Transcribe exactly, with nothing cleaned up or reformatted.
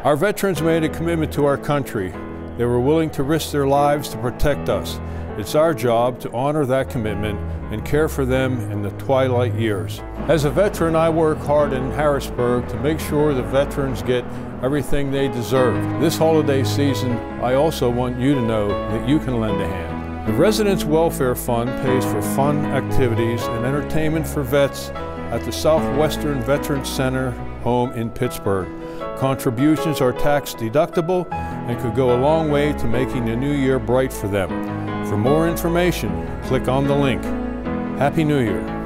Our veterans made a commitment to our country. They were willing to risk their lives to protect us. It's our job to honor that commitment and care for them in the twilight years. As a veteran, I work hard in Harrisburg to make sure the veterans get everything they deserve. This holiday season, I also want you to know that you can lend a hand. The Residents Welfare Fund pays for fun activities and entertainment for vets at the Southwestern Veterans Center home in Pittsburgh. Contributions are tax deductible and could go a long way to making the new year bright for them. For more information, click on the link. Happy New Year.